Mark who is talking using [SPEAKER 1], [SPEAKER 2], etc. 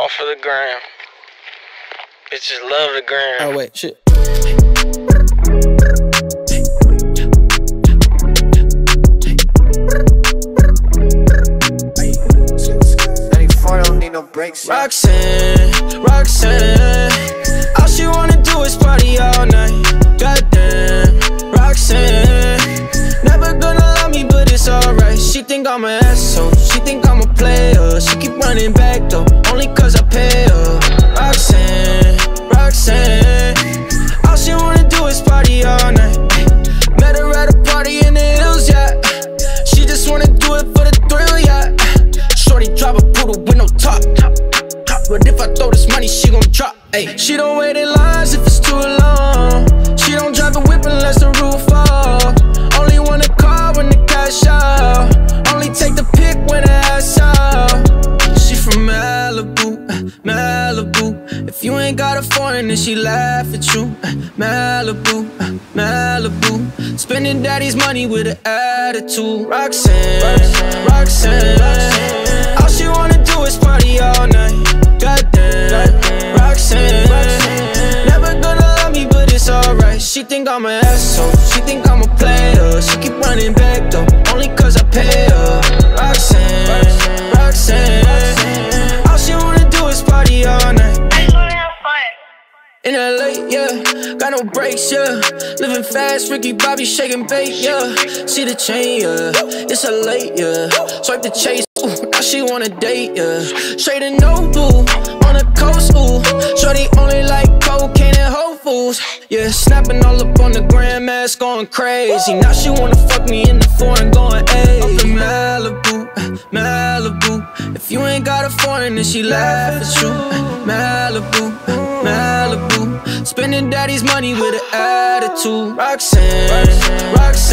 [SPEAKER 1] All for the gram. Bitches love the gram.
[SPEAKER 2] Oh wait, shit.
[SPEAKER 3] Don't need no breaks.
[SPEAKER 2] Roxanne, all she wanna do is party all night. Goddamn, Roxanne, never gonna love me, but it's alright. She think I'm an asshole, she think I'm a player. She keep running back though, only cause I pay her. Roxanne, all she wanna do is party all night. Met her at a party in the hills, yeah. She just wanna do it for the thrill, yeah. Shorty drive a poodle with no top. But if I throw this money, she gon' drop. Ay. She don't wait in lines if it's too long. She don't drive a whip unless the roof fall. Only want a car when the cash out. Only take the pic when the ass out. She from Malibu, Malibu. If you ain't got a foreign, then she laugh at you. Malibu, Malibu. Spending daddy's money with an attitude. Roxanne, all she wanna do is party all night. Goddamn, Roxanne, never gonna love me, but it's alright. She think I'm an asshole, she think I'm a player. She keep running back though, only cause I pay her. Roxanne, all she wanna do is party all night. In LA, yeah, got no brakes, yeah. Living fast, Ricky Bobby shaking bait, yeah. See the chain, yeah, it's a late, yeah. Swipe the chase, ooh, now she wanna date, yeah. Straight and no blue, on the coast, ooh. Shorty only like cocaine and Whole Foods, yeah. Snapping all up on the grandmas, going crazy. Now she wanna fuck me in the foreign, going ayy. Up in Malibu, Malibu. If you ain't got a foreign, then she laugh at you. Malibu, Malibu. Spending daddy's money with an attitude. Roxanne,